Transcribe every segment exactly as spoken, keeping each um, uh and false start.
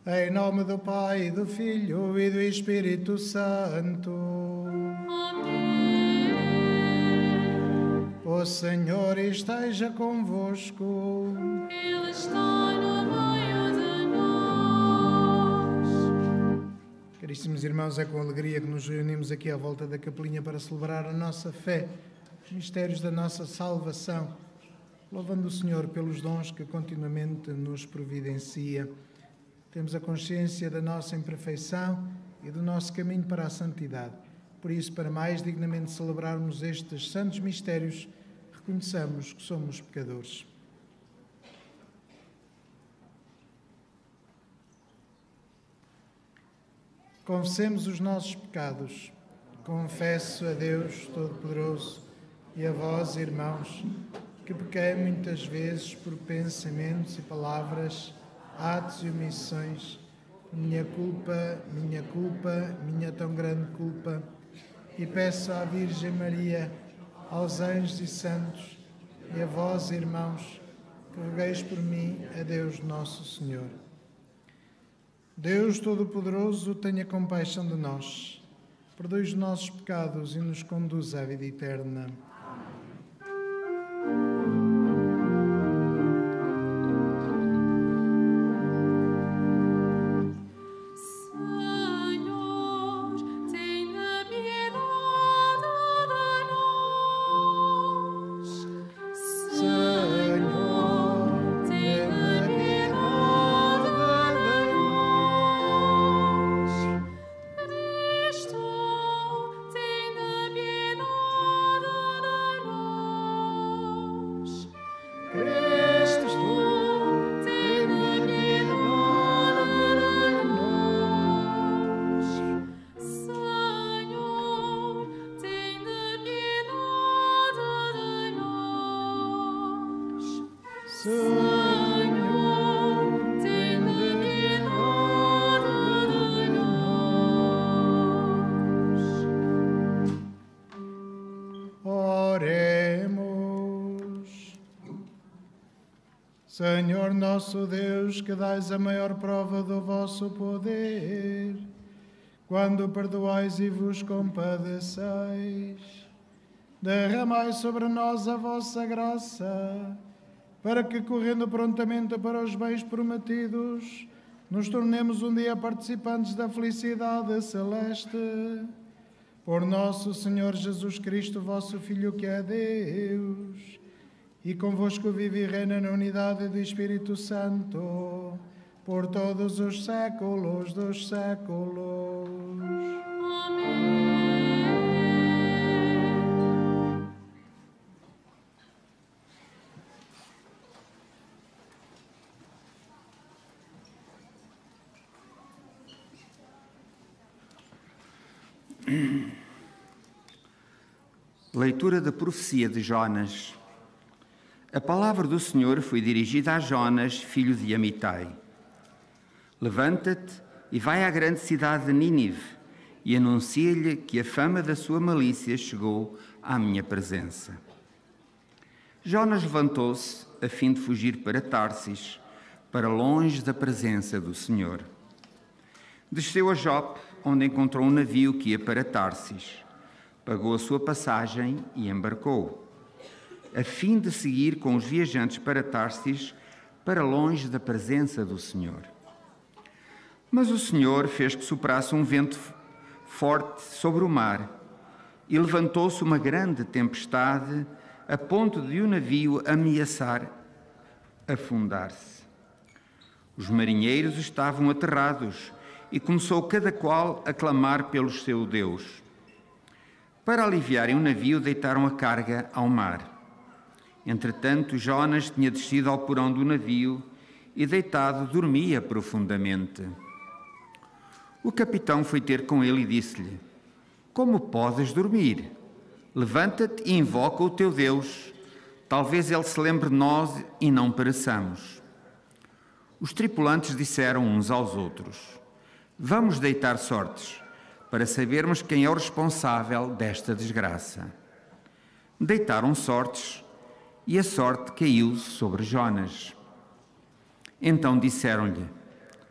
Em nome do Pai, do Filho e do Espírito Santo. Amém. O Senhor esteja convosco. Ele está no meio de nós. Caríssimos irmãos, é com alegria que nos reunimos aqui à volta da capelinha para celebrar a nossa fé, os mistérios da nossa salvação, louvando o Senhor pelos dons que continuamente nos providencia. Temos a consciência da nossa imperfeição e do nosso caminho para a santidade. Por isso, para mais dignamente celebrarmos estes santos mistérios, reconheçamos que somos pecadores. Confessemos os nossos pecados. Confesso a Deus Todo-Poderoso e a vós, irmãos, que pequei muitas vezes por pensamentos e palavras, atos e omissões, minha culpa, minha culpa, minha tão grande culpa, e peço à Virgem Maria, aos anjos e santos, e a vós, irmãos, que rogueis por mim a Deus Nosso Senhor. Deus Todo-Poderoso, tenha compaixão de nós, perdoe os nossos pecados e nos conduz à vida eterna. Senhor nosso Deus, que dais a maior prova do vosso poder, quando perdoais e vos compadeceis, derramai sobre nós a vossa graça, para que, correndo prontamente para os bens prometidos, nos tornemos um dia participantes da felicidade celeste. Por nosso Senhor Jesus Cristo, vosso Filho, que é Deus, e convosco vive e reina na unidade do Espírito Santo, por todos os séculos dos séculos. Amém. Leitura da profecia de Jonas. A palavra do Senhor foi dirigida a Jonas, filho de Amitai. Levanta-te e vai à grande cidade de Nínive e anuncia-lhe que a fama da sua malícia chegou à minha presença. Jonas levantou-se a fim de fugir para Tarsis, para longe da presença do Senhor. Desceu a Jope, onde encontrou um navio que ia para Tarsis. Pagou a sua passagem e embarcou, a fim de seguir com os viajantes para Tarsis, para longe da presença do Senhor. Mas o Senhor fez que soprasse um vento forte sobre o mar, e levantou-se uma grande tempestade, a ponto de o navio ameaçar afundar-se. Os marinheiros estavam aterrados, e começou cada qual a clamar pelo seu Deus. Para aliviarem o navio, deitaram a carga ao mar. Entretanto, Jonas tinha descido ao porão do navio e, deitado, dormia profundamente. O capitão foi ter com ele e disse-lhe: Como podes dormir? Levanta-te e invoca o teu Deus. Talvez ele se lembre de nós e não pereçamos. Os tripulantes disseram uns aos outros: Vamos deitar sortes, para sabermos quem é o responsável desta desgraça. Deitaram sortes, e a sorte caiu sobre Jonas. Então disseram-lhe: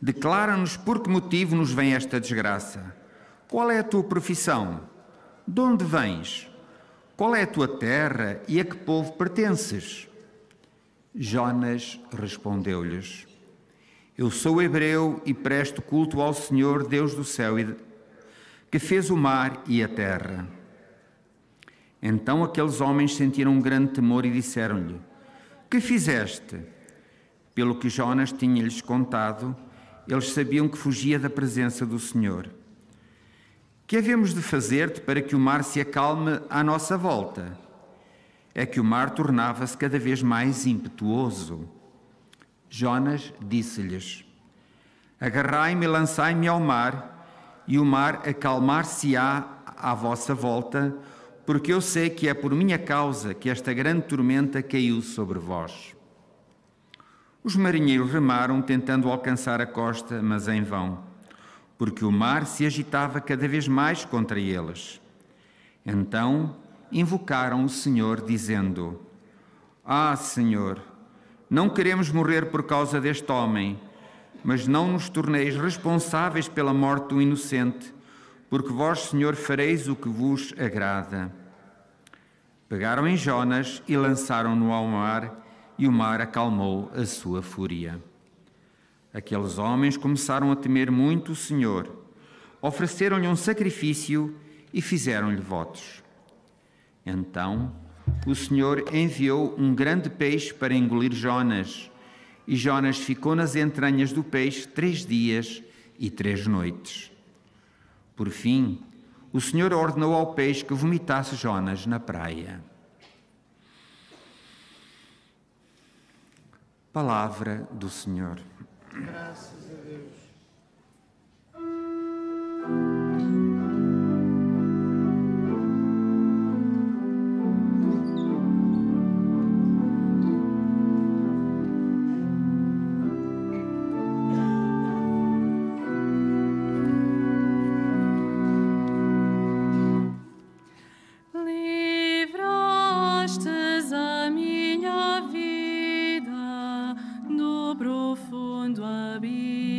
Declara-nos por que motivo nos vem esta desgraça. Qual é a tua profissão? De onde vens? Qual é a tua terra e a que povo pertences? Jonas respondeu-lhes: Eu sou hebreu e presto culto ao Senhor, Deus do céu, que fez o mar e a terra. Então aqueles homens sentiram um grande temor e disseram-lhe: Que fizeste? Pelo que Jonas tinha-lhes contado, eles sabiam que fugia da presença do Senhor. Que havemos de fazer-te para que o mar se acalme à nossa volta? É que o mar tornava-se cada vez mais impetuoso. Jonas disse-lhes: Agarrai-me e lançai-me ao mar, e o mar acalmar-se-á à vossa volta, porque eu sei que é por minha causa que esta grande tormenta caiu sobre vós. Os marinheiros remaram, tentando alcançar a costa, mas em vão, porque o mar se agitava cada vez mais contra eles. Então invocaram o Senhor, dizendo: Ah, Senhor, não queremos morrer por causa deste homem, mas não nos torneis responsáveis pela morte do inocente, porque vós, Senhor, fareis o que vos agrada. Pegaram em Jonas e lançaram-no ao mar, e o mar acalmou a sua fúria. Aqueles homens começaram a temer muito o Senhor, ofereceram-lhe um sacrifício e fizeram-lhe votos. Então o Senhor enviou um grande peixe para engolir Jonas, e Jonas ficou nas entranhas do peixe três dias e três noites. Por fim, o Senhor ordenou ao peixe que vomitasse Jonas na praia. Palavra do Senhor. Graças a Deus. Livrastes a minha vida do profundo abismo.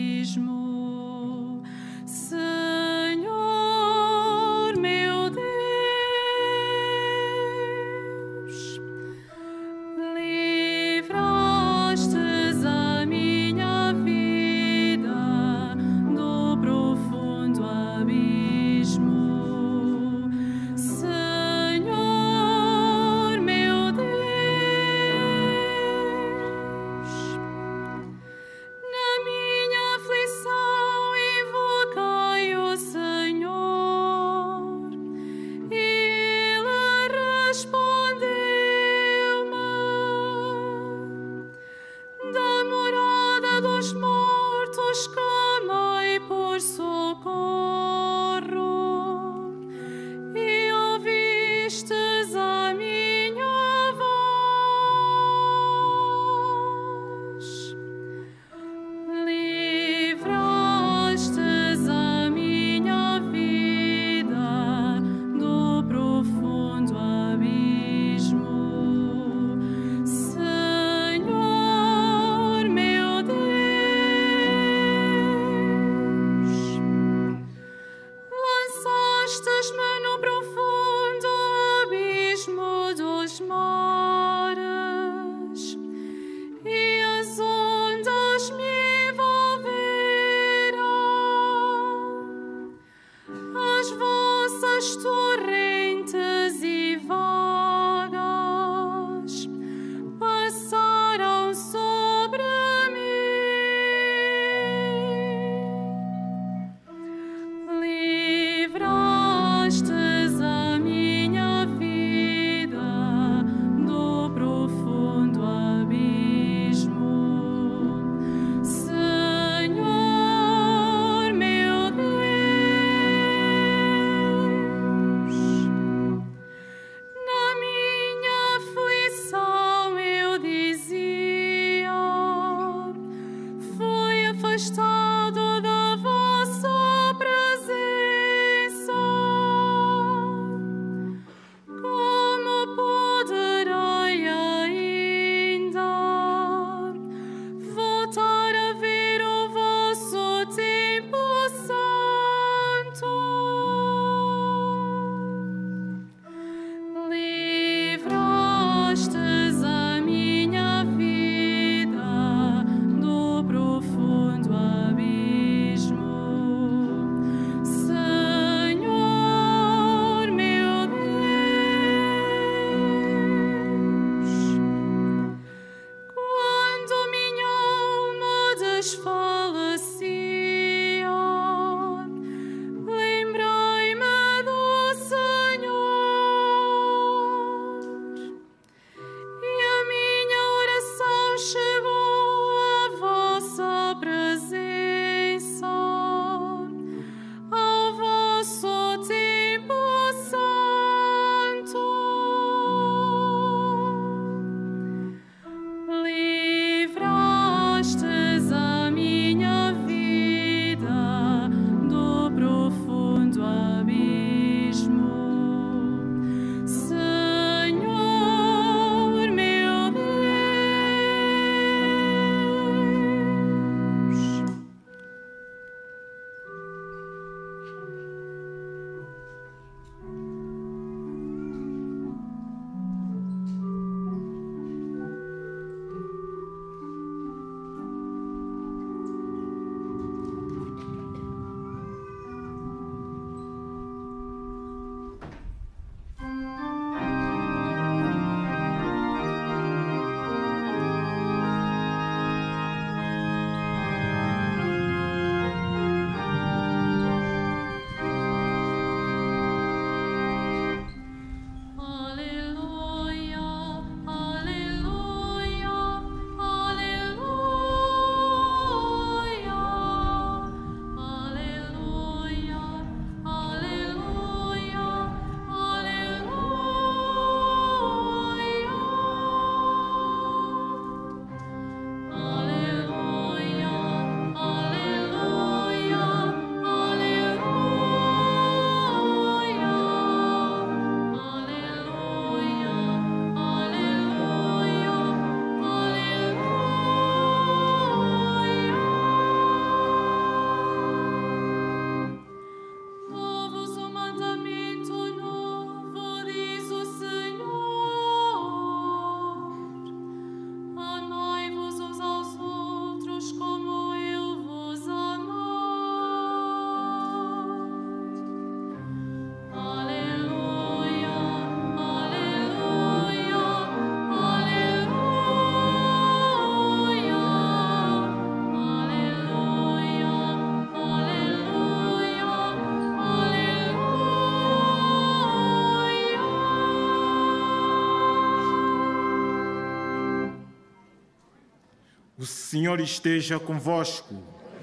Senhor esteja convosco.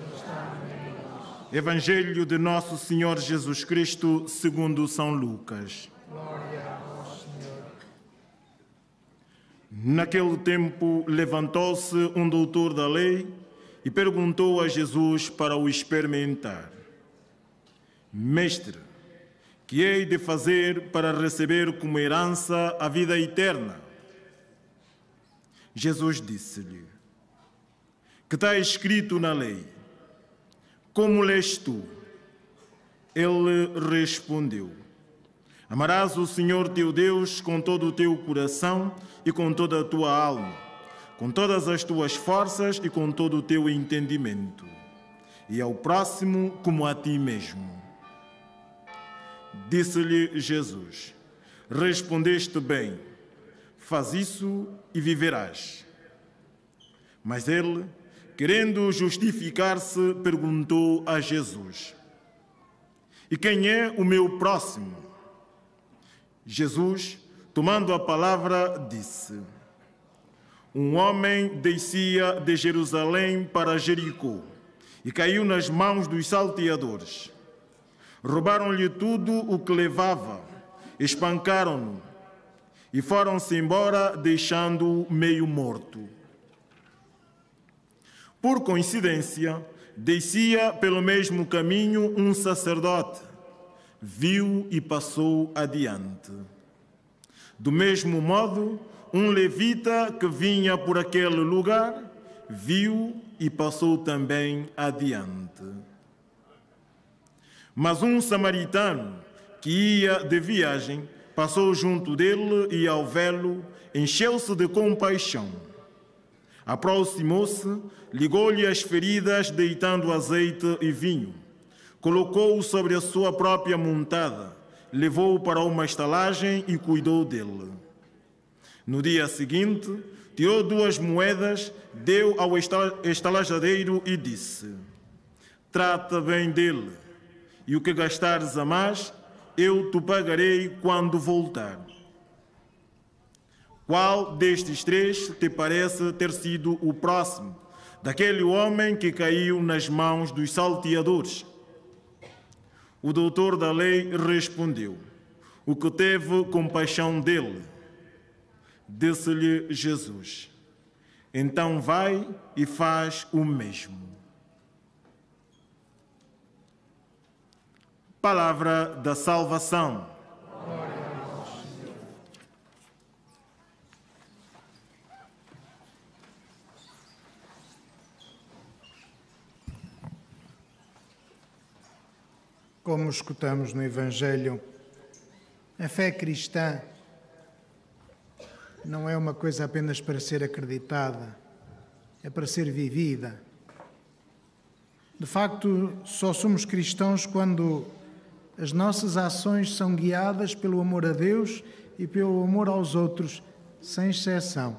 Evangelho de Nosso Senhor Jesus Cristo, segundo São Lucas. Glória a vós, Senhor. Naquele tempo, levantou-se um doutor da lei e perguntou a Jesus para o experimentar: Mestre, que hei de fazer para receber como herança a vida eterna? Jesus disse-lhe: Que está escrito na lei? Como lês tu? Ele respondeu: Amarás o Senhor teu Deus com todo o teu coração e com toda a tua alma, com todas as tuas forças e com todo o teu entendimento, e ao próximo como a ti mesmo. Disse-lhe Jesus: Respondeste bem, faz isso e viverás. Mas ele, querendo justificar-se, perguntou a Jesus: E quem é o meu próximo? Jesus, tomando a palavra, disse: Um homem descia de Jerusalém para Jericó e caiu nas mãos dos salteadores. Roubaram-lhe tudo o que levava, espancaram-no e foram-se embora, deixando-o meio morto. Por coincidência, descia pelo mesmo caminho um sacerdote, viu e passou adiante. Do mesmo modo, um levita que vinha por aquele lugar, viu e passou também adiante. Mas um samaritano que ia de viagem passou junto dele e, ao vê-lo, encheu-se de compaixão. Aproximou-se, ligou-lhe as feridas, deitando azeite e vinho. Colocou-o sobre a sua própria montada, levou-o para uma estalagem e cuidou dele. No dia seguinte, tirou duas moedas, deu ao estalajadeiro e disse: Trata bem dele, e o que gastares a mais, eu te pagarei quando voltar. Qual destes três te parece ter sido o próximo daquele homem que caiu nas mãos dos salteadores? O doutor da lei respondeu: O que teve compaixão dele. Disse-lhe Jesus: Então vai e faz o mesmo. Palavra da salvação. Glória a vós, Senhor. Como escutamos no Evangelho, a fé cristã não é uma coisa apenas para ser acreditada, é para ser vivida. De facto, só somos cristãos quando as nossas ações são guiadas pelo amor a Deus e pelo amor aos outros, sem exceção.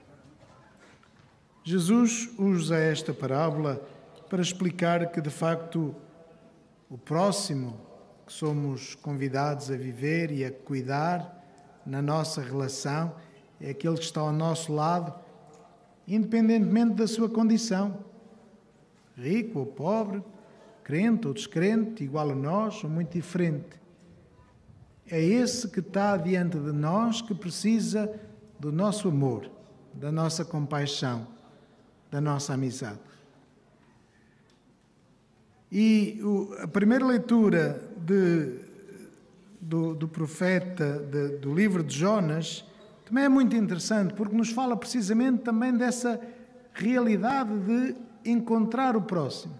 Jesus usa esta parábola para explicar que, de facto, o próximo que somos convidados a viver e a cuidar na nossa relação é aquele que está ao nosso lado, independentemente da sua condição. Rico ou pobre, crente ou descrente, igual a nós ou muito diferente. É esse que está diante de nós que precisa do nosso amor, da nossa compaixão, da nossa amizade. E o, a primeira leitura de, do, do profeta, de, do livro de Jonas, também é muito interessante, porque nos fala precisamente também dessa realidade de encontrar o próximo.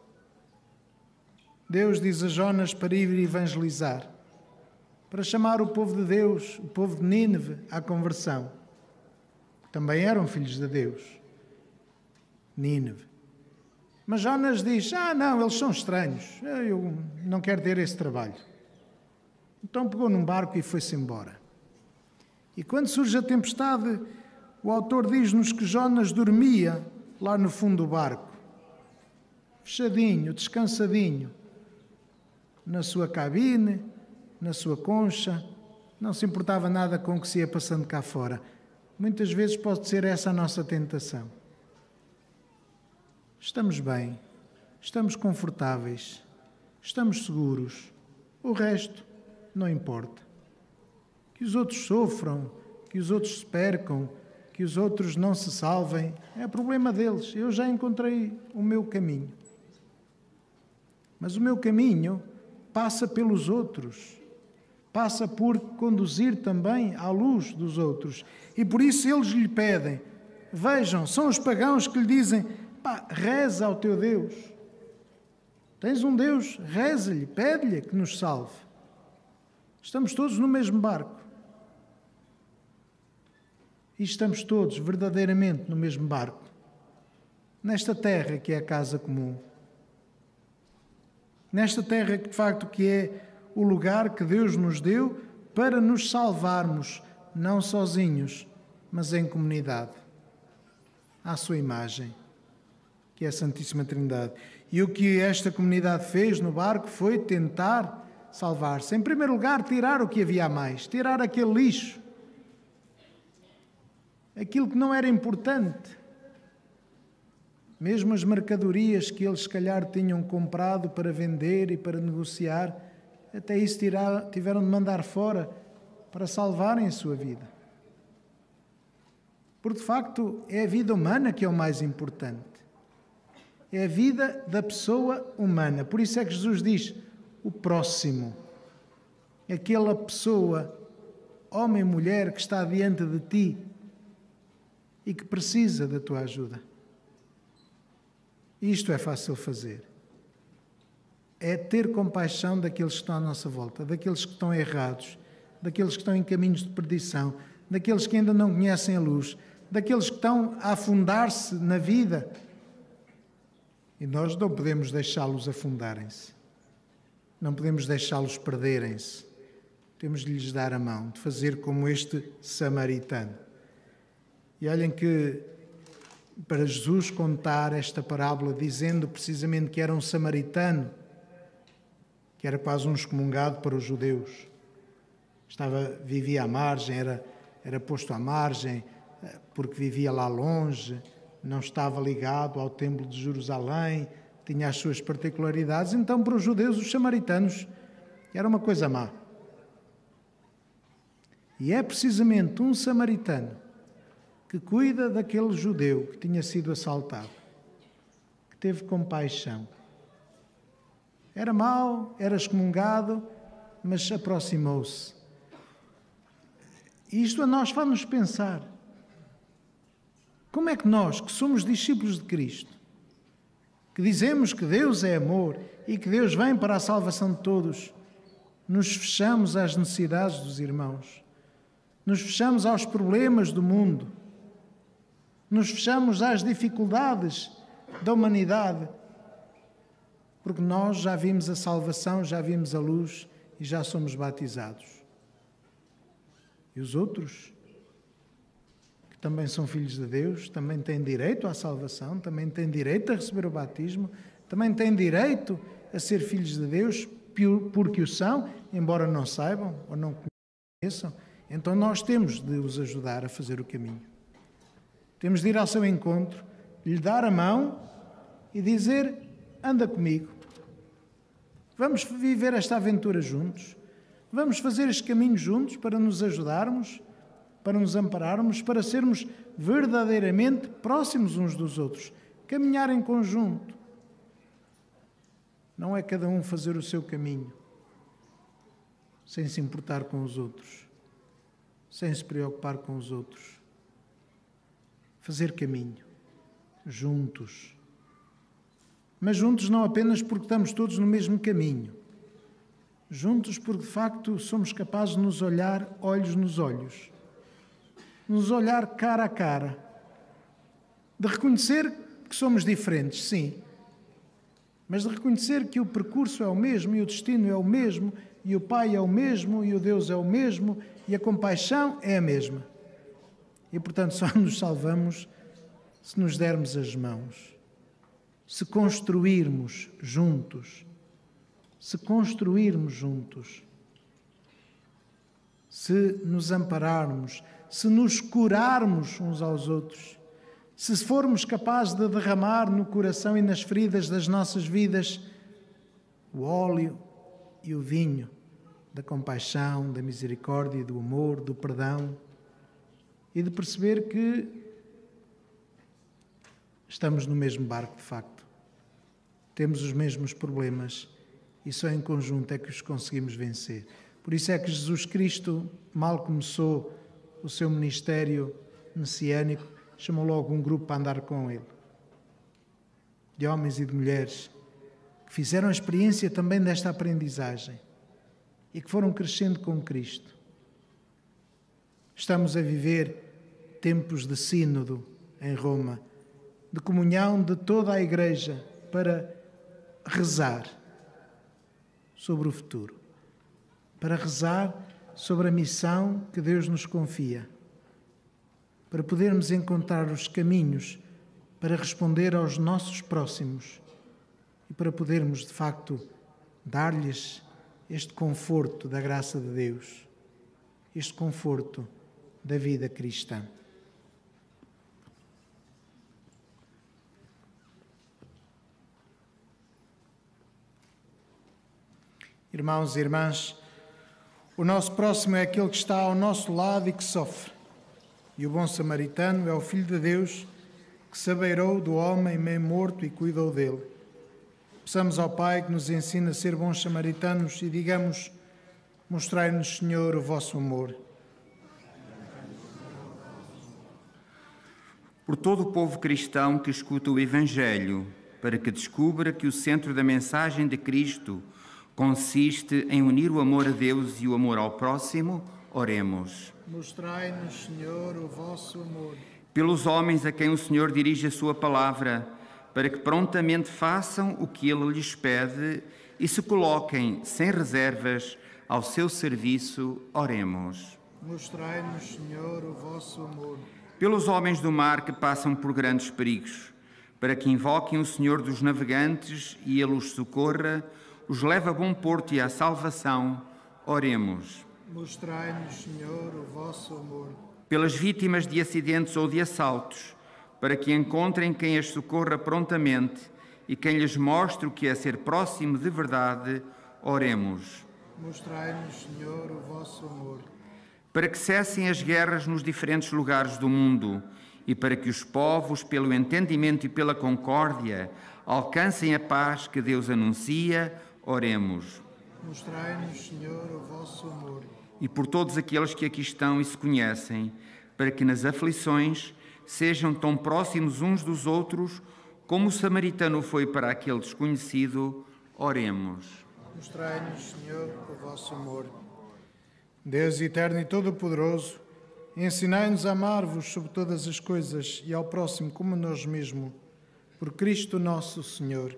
Deus diz a Jonas para ir evangelizar, para chamar o povo de Deus, o povo de Nínive, à conversão. Também eram filhos de Deus, Nínive. Mas Jonas diz: ah, não, eles são estranhos, eu não quero ter esse trabalho. Então pegou num barco e foi-se embora. E quando surge a tempestade, o autor diz-nos que Jonas dormia lá no fundo do barco, fechadinho, descansadinho, na sua cabine, na sua concha, não se importava nada com o que se ia passando cá fora. Muitas vezes pode ser essa a nossa tentação. estamos bem, estamos confortáveis, estamos seguros. O resto não importa. Que os outros sofram, que os outros se percam, que os outros não se salvem, é problema deles. Eu já encontrei o meu caminho. Mas o meu caminho passa pelos outros, passa por conduzir também à luz dos outros. E por isso eles lhe pedem, vejam, são os pagãos que lhe dizem, pá, reza ao teu Deus. Tens um Deus, reza-lhe, pede-lhe que nos salve. Estamos todos no mesmo barco. E estamos todos verdadeiramente no mesmo barco, nesta terra que é a casa comum. Nesta terra que de facto que é o lugar que Deus nos deu para nos salvarmos, não sozinhos, mas em comunidade, à sua imagem, que é a Santíssima Trindade. E o que esta comunidade fez no barco foi tentar salvar-se. Em primeiro lugar, tirar o que havia a mais, tirar aquele lixo, aquilo que não era importante. Mesmo as mercadorias que eles, se calhar, tinham comprado para vender e para negociar, até isso tirar, tiveram de mandar fora para salvarem a sua vida. Porque, de facto, é a vida humana que é o mais importante. É a vida da pessoa humana. Por isso é que Jesus diz, o próximo. Aquela pessoa, homem e mulher, que está diante de ti e que precisa da tua ajuda. Isto é fácil fazer. É ter compaixão daqueles que estão à nossa volta, daqueles que estão errados, daqueles que estão em caminhos de perdição, daqueles que ainda não conhecem a luz, daqueles que estão a afundar-se na vida. E nós não podemos deixá-los afundarem-se. Não podemos deixá-los perderem-se. Temos de lhes dar a mão, de fazer como este samaritano. E olhem que, para Jesus contar esta parábola, dizendo precisamente que era um samaritano, que era quase um excomungado para os judeus. Estava, vivia à margem, era, era posto à margem, porque vivia lá longe, não estava ligado ao templo de Jerusalém, tinha as suas particularidades. Então, para os judeus, os samaritanos, era uma coisa má. E é precisamente um samaritano que cuida daquele judeu que tinha sido assaltado, que teve compaixão. Era mau, era excomungado, mas aproximou-se. E isto a nós faz-nos pensar. Como é que nós, que somos discípulos de Cristo, que dizemos que Deus é amor e que Deus vem para a salvação de todos, nos fechamos às necessidades dos irmãos, nos fechamos aos problemas do mundo, nos fechamos às dificuldades da humanidade, porque nós já vimos a salvação, já vimos a luz e já somos batizados. E os outros, que também são filhos de Deus, também têm direito à salvação, também têm direito a receber o batismo, também têm direito a ser filhos de Deus, porque o são, embora não saibam ou não conheçam. Então nós temos de os ajudar a fazer o caminho. Temos de ir ao seu encontro, lhe dar a mão e dizer, anda comigo. Vamos viver esta aventura juntos. Vamos fazer este caminho juntos para nos ajudarmos, para nos ampararmos, para sermos verdadeiramente próximos uns dos outros. Caminhar em conjunto. Não é cada um fazer o seu caminho, sem se importar com os outros, sem se preocupar com os outros. Fazer caminho, juntos. Mas juntos não apenas porque estamos todos no mesmo caminho. Juntos porque, de facto, somos capazes de nos olhar olhos nos olhos. Nos olhar cara a cara. De reconhecer que somos diferentes, sim. Mas de reconhecer que o percurso é o mesmo, e o destino é o mesmo, e o Pai é o mesmo, e o Deus é o mesmo, e a compaixão é a mesma. E, portanto, só nos salvamos se nos dermos as mãos, se construirmos juntos, se construirmos juntos, se nos ampararmos, se nos curarmos uns aos outros, se formos capazes de derramar no coração e nas feridas das nossas vidas o óleo e o vinho da compaixão, da misericórdia, do amor, do perdão, e de perceber que estamos no mesmo barco, de facto. Temos os mesmos problemas e só em conjunto é que os conseguimos vencer. Por isso é que Jesus Cristo, mal começou o seu ministério messiânico, chamou logo um grupo para andar com ele, de homens e de mulheres que fizeram a experiência também desta aprendizagem e que foram crescendo com Cristo. Estamos a viver tempos de sínodo em Roma, de comunhão de toda a Igreja para rezar sobre o futuro, para rezar sobre a missão que Deus nos confia, para podermos encontrar os caminhos para responder aos nossos próximos e para podermos, de facto, dar-lhes este conforto da graça de Deus, este conforto da vida cristã. Irmãos e irmãs, o nosso próximo é aquele que está ao nosso lado e que sofre. E o bom samaritano é o Filho de Deus que se abeirou do homem meio morto e cuidou dele. Peçamos ao Pai que nos ensine a ser bons samaritanos e digamos: mostrai-nos, Senhor, o vosso amor. Por todo o povo cristão que escuta o Evangelho, para que descubra que o centro da mensagem de Cristo consiste em unir o amor a Deus e o amor ao próximo, oremos. Mostrai-nos, Senhor, o vosso amor. Pelos homens a quem o Senhor dirige a sua palavra, para que prontamente façam o que Ele lhes pede e se coloquem sem reservas ao seu serviço, oremos. Mostrai-nos, Senhor, o vosso amor. Pelos homens do mar que passam por grandes perigos, para que invoquem o Senhor dos navegantes e Ele os socorra, os leva a bom porto e à salvação, oremos. Mostrai-nos, Senhor, o vosso amor. Pelas vítimas de acidentes ou de assaltos, para que encontrem quem as socorra prontamente e quem lhes mostre o que é ser próximo de verdade, oremos. Mostrai-nos, Senhor, o vosso amor. Para que cessem as guerras nos diferentes lugares do mundo e para que os povos, pelo entendimento e pela concórdia, alcancem a paz que Deus anuncia, oremos. Mostrai-nos, Senhor, o vosso amor. E por todos aqueles que aqui estão e se conhecem, para que nas aflições sejam tão próximos uns dos outros como o samaritano foi para aquele desconhecido, oremos. Mostrai-nos, Senhor, o vosso amor. Deus eterno e todo-poderoso, ensinai-nos a amar-vos sobre todas as coisas e ao próximo como a nós mesmos, por Cristo nosso Senhor.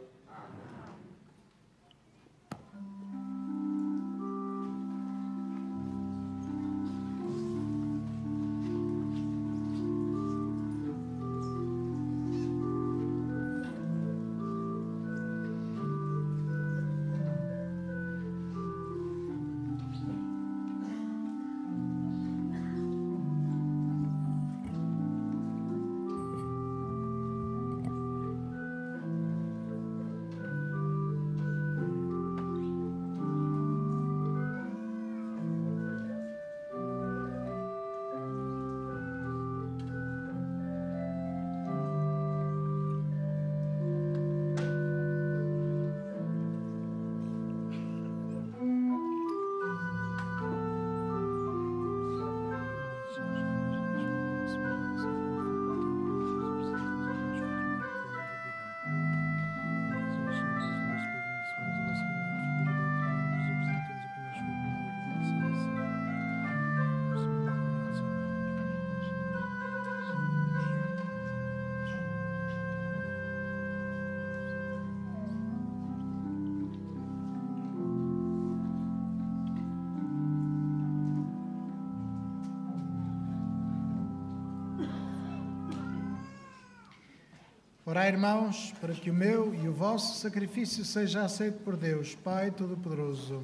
Orai, irmãos, para que o meu e o vosso sacrifício seja aceito por Deus, Pai Todo-Poderoso.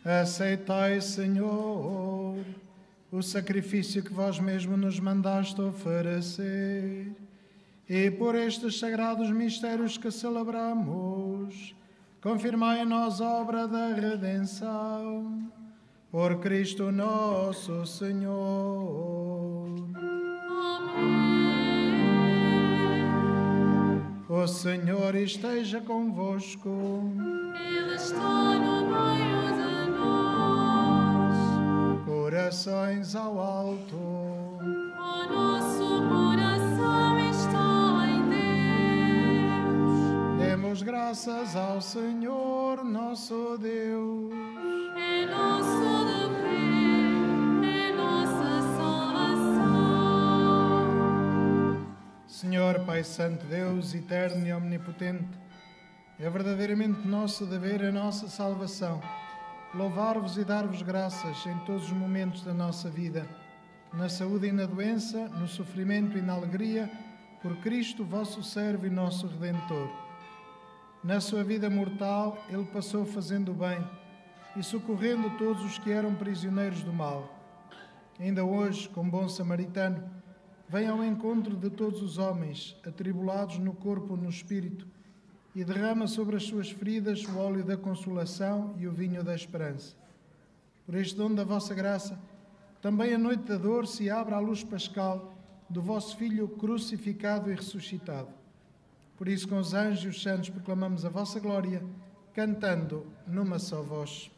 Aceitai, Senhor, o sacrifício que vós mesmo nos mandaste oferecer, e por estes sagrados mistérios que celebramos, confirmai em nós a obra da redenção. Por Cristo nosso Senhor. Amém. O Senhor esteja convosco. Ele está no meio de nós. Corações ao alto. O nosso coração está em Deus. Demos graças ao Senhor nosso Deus. É nosso dever, é nossa salvação. Senhor Pai Santo, Deus eterno e omnipotente, é verdadeiramente nosso dever a nossa salvação, louvar-vos e dar-vos graças em todos os momentos da nossa vida, na saúde e na doença, no sofrimento e na alegria, por Cristo, vosso servo e nosso Redentor. Na sua vida mortal, ele passou fazendo o bem e socorrendo todos os que eram prisioneiros do mal. Ainda hoje, como bom samaritano, vem ao encontro de todos os homens, atribulados no corpo ou no espírito, e derrama sobre as suas feridas o óleo da consolação e o vinho da esperança. Por este dom da vossa graça, também a noite da dor se abre à luz pascal do vosso Filho crucificado e ressuscitado. Por isso, com os anjos e os santos, proclamamos a vossa glória, cantando numa só voz.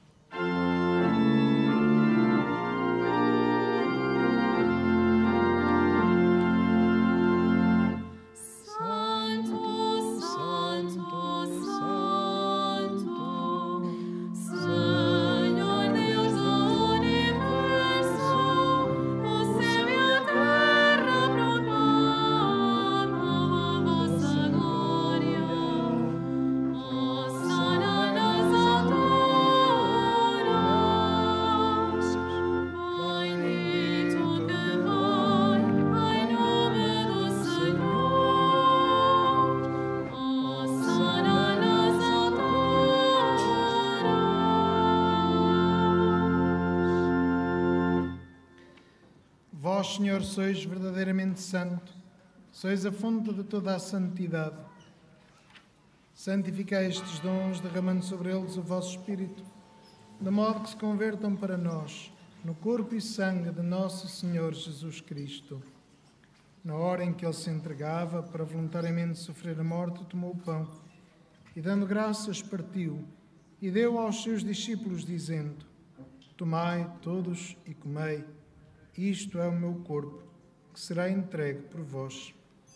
Vós, Senhor, sois verdadeiramente santo, sois a fonte de toda a santidade. Santificai estes dons, derramando sobre eles o vosso Espírito, de modo que se convertam para nós, no corpo e sangue de nosso Senhor Jesus Cristo. Na hora em que ele se entregava para voluntariamente sofrer a morte, tomou o pão e, dando graças, partiu e deu aos seus discípulos, dizendo: Tomai todos e comei, isto é o meu corpo, que será entregue por vós.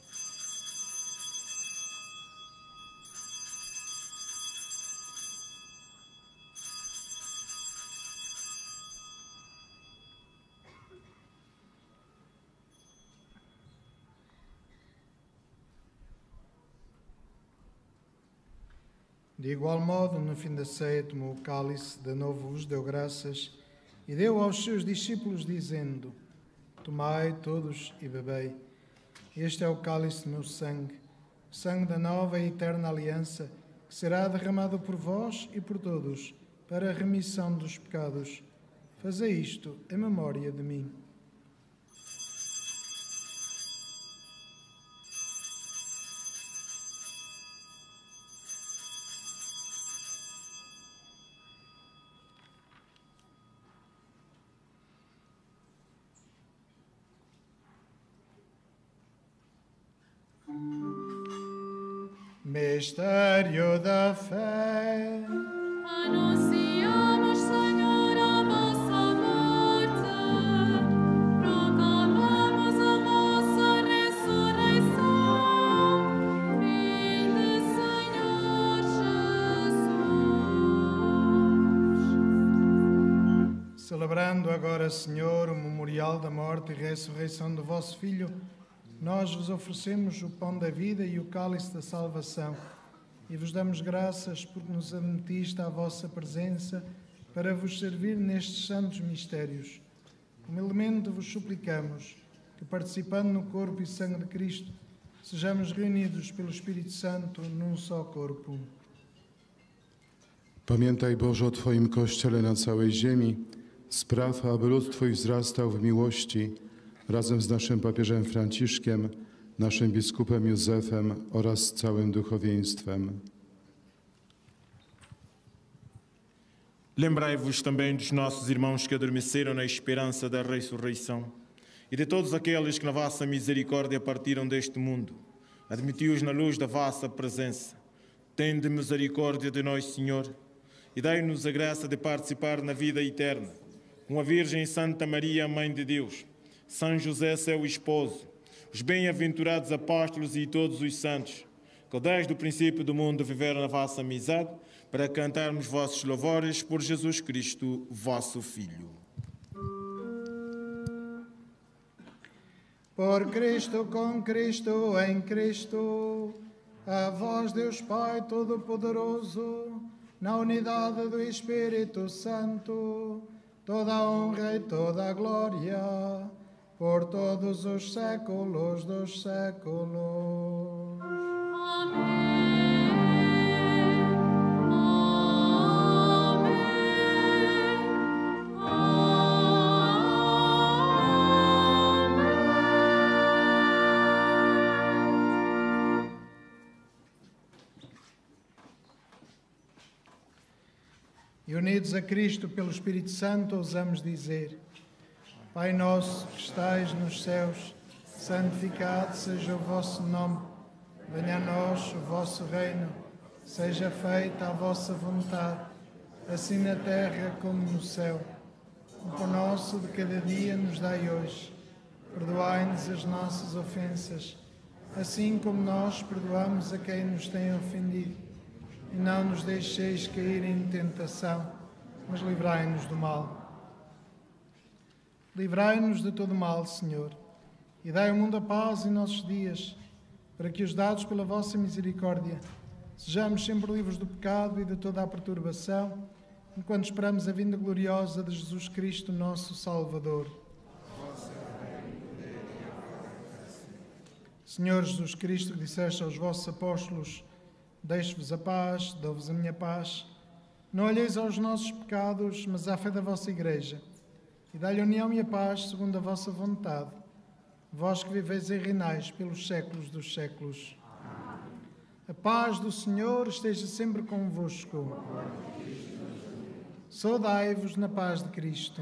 De igual modo, no fim da ceia, tomou o cálice, de novo vos deu graças, e deu aos seus discípulos, dizendo: Tomai todos e bebei. Este é o cálice do meu sangue, o sangue da nova e eterna aliança, que será derramado por vós e por todos, para a remissão dos pecados. Fazei isto em memória de mim. Mistério da fé. Anunciamos, Senhor, a vossa morte, proclamamos a vossa ressurreição. Vinde, Senhor Jesus. Celebrando agora, Senhor, o memorial da morte e ressurreição do vosso Filho, nós vos oferecemos o pão da vida e o cálice da salvação e vos damos graças porque nos admitiste à vossa presença para vos servir nestes santos mistérios. Humildemente vos suplicamos que, participando no corpo e sangue de Cristo, sejamos reunidos pelo Espírito Santo num só corpo. Pamiętaj, Boże, o Twoim Kościele na całej ziemi. Spraw, aby lud Twój wzrastał w miłości razem z naszym papieżem Franciszkiem, naszym biskupem Józefem oraz całym duchowieństwem. Lembrai-vos também dos nossos irmãos que adormeceram na esperança da ressurreição e de todos aqueles que na vossa misericórdia partiram deste mundo. Admiti-os na luz da vossa presença. Tende misericórdia de nós, Senhor, e dai-nos a graça de participar na vida eterna, com a Virgem Santa Maria, Mãe de Deus, São José, seu esposo, os bem-aventurados apóstolos e todos os santos, que desde o princípio do mundo viveram na vossa amizade, para cantarmos vossos louvores por Jesus Cristo, vosso Filho. Por Cristo, com Cristo, em Cristo, a vós, Deus Pai Todo-Poderoso, na unidade do Espírito Santo, toda a honra e toda a glória, por todos os séculos dos séculos. Amém. E unidos a Cristo pelo Espírito Santo, ousamos dizer: Pai nosso que estais nos céus, santificado seja o vosso nome. Venha a nós o vosso reino. Seja feita a vossa vontade, assim na terra como no céu. O pão nosso de cada dia nos dai hoje. Perdoai-nos as nossas ofensas, assim como nós perdoamos a quem nos tem ofendido. E não nos deixeis cair em tentação, mas livrai-nos do mal. Livrai-nos de todo mal, Senhor, e dai ao mundo a paz em nossos dias, para que, ajudados pela vossa misericórdia, sejamos sempre livres do pecado e de toda a perturbação, enquanto esperamos a vinda gloriosa de Jesus Cristo, nosso Salvador. Senhor Jesus Cristo, que disseste aos vossos apóstolos: Deixo-vos a paz, dou-vos a minha paz. Não olheis aos nossos pecados, mas à fé da vossa Igreja. E dai-lhe a união e a paz, segundo a vossa vontade. Vós que viveis e reinais pelos séculos dos séculos. A paz do Senhor esteja sempre convosco. Saudai-vos na paz de Cristo.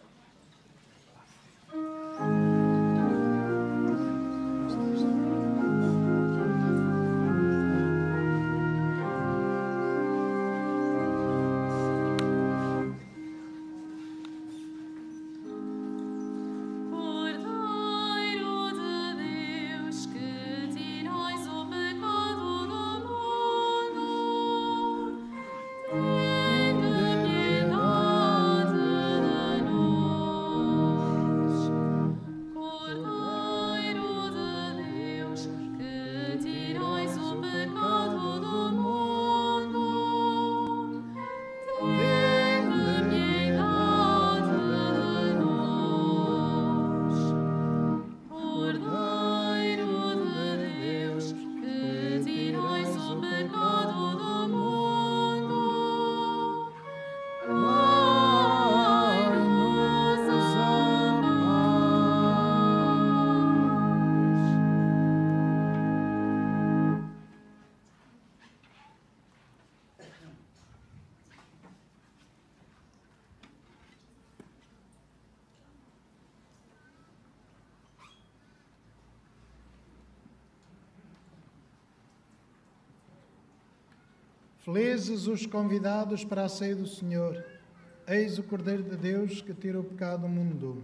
Felizes os convidados para a ceia do Senhor. Eis o Cordeiro de Deus que tira o pecado do mundo.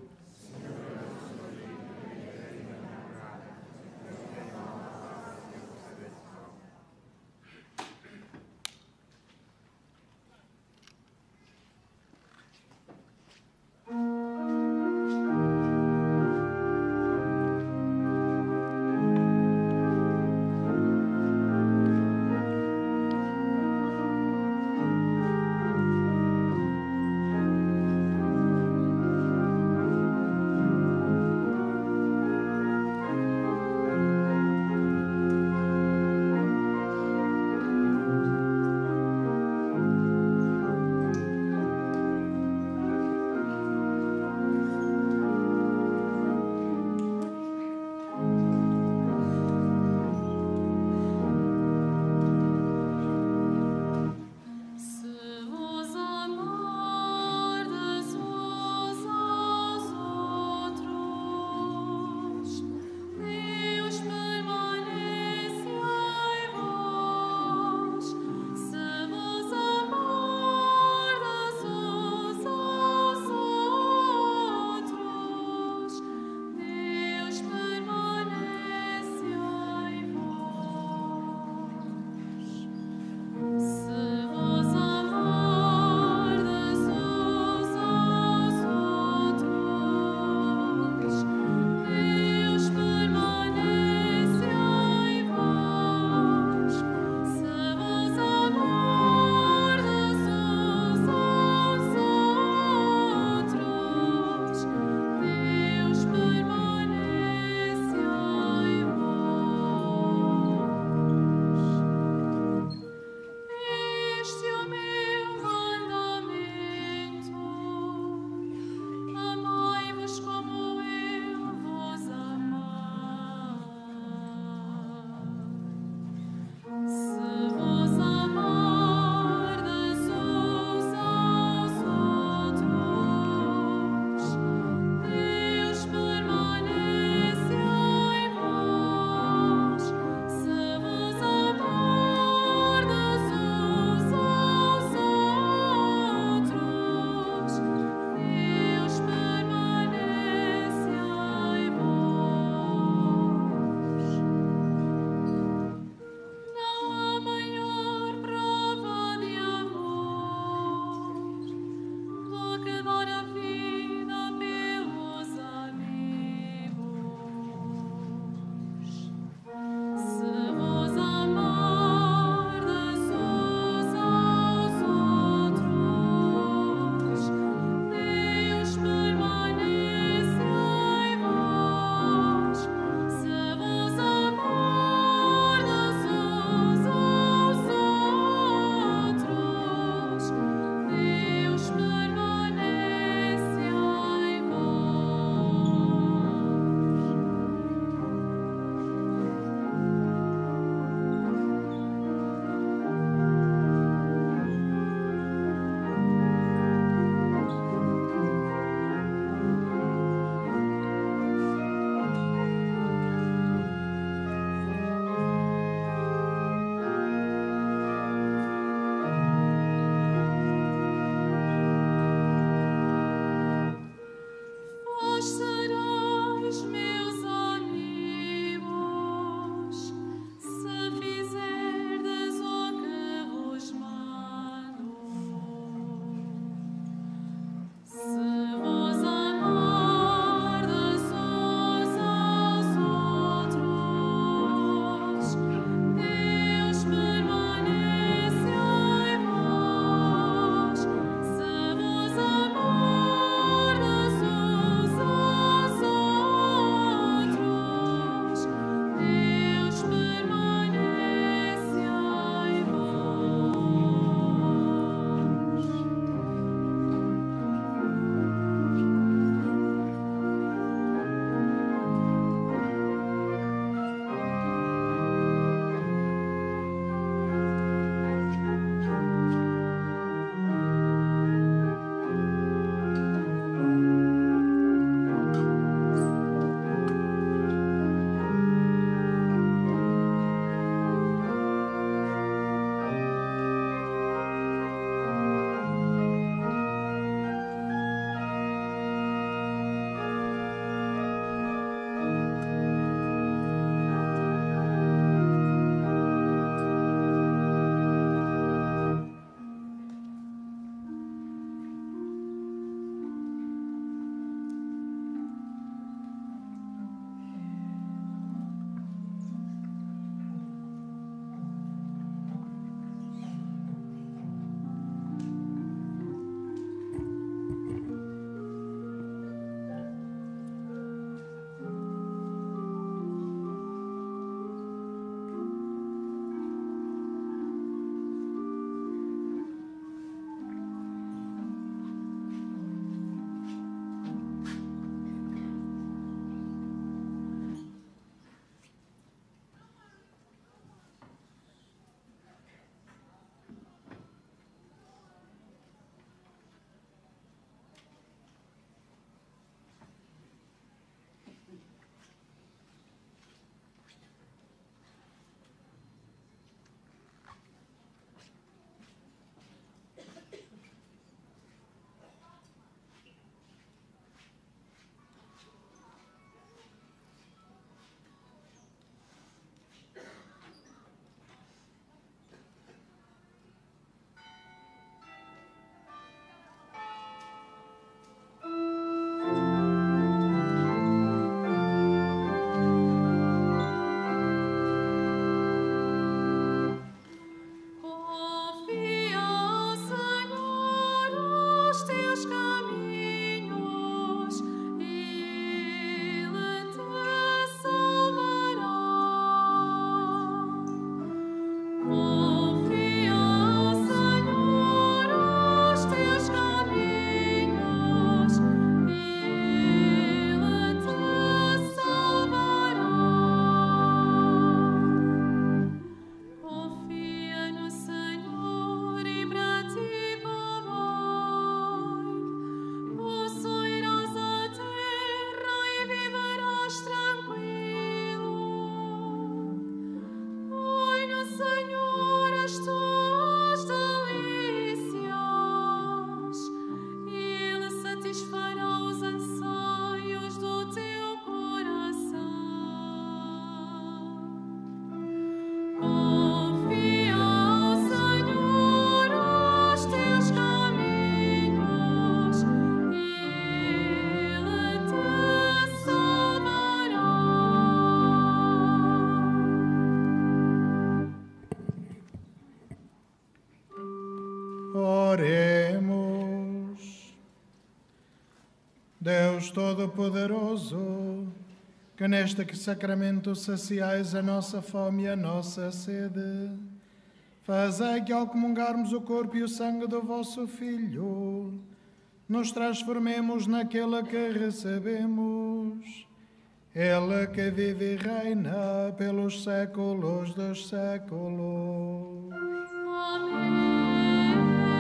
Todo-Poderoso, que neste sacramento saciais a nossa fome e a nossa sede, fazei que ao comungarmos o corpo e o sangue do vosso Filho, nos transformemos naquele que recebemos. Ele que vive e reina pelos séculos dos séculos. Amém.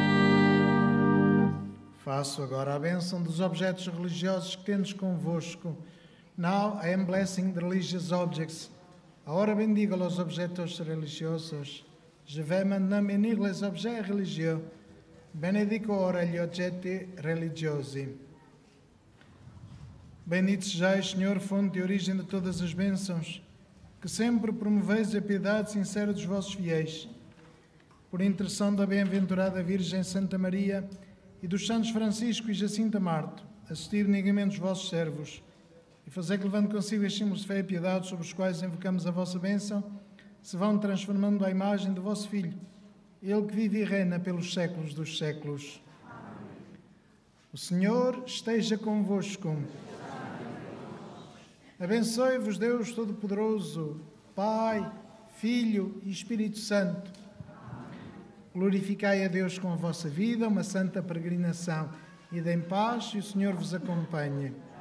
Faço agora a bênção dos objetos religiosos que tendes convosco. Now I am blessing the religious objects. Agora bendigo os objetos religiosos. Je vais maintenant bénir les objets religieux. Benedico ora gli oggetti religiosi. Bendito sejais, Senhor, fonte e origem de todas as bênçãos, que sempre promoveis a piedade sincera dos vossos fiéis. Por intercessão da bem-aventurada Virgem Santa Maria e dos santos Francisco e Jacinta Marto, assistir benignamente os vossos servos e fazer que, levando consigo os símbolos de fé e piedade sobre os quais invocamos a vossa bênção, se vão transformando à imagem do vosso Filho, Ele que vive e reina pelos séculos dos séculos. Amém. O Senhor esteja convosco. Abençoe-vos Deus Todo-Poderoso, Pai, Filho e Espírito Santo. Glorificai a Deus com a vossa vida, uma santa peregrinação. Ide em paz e o Senhor vos acompanhe.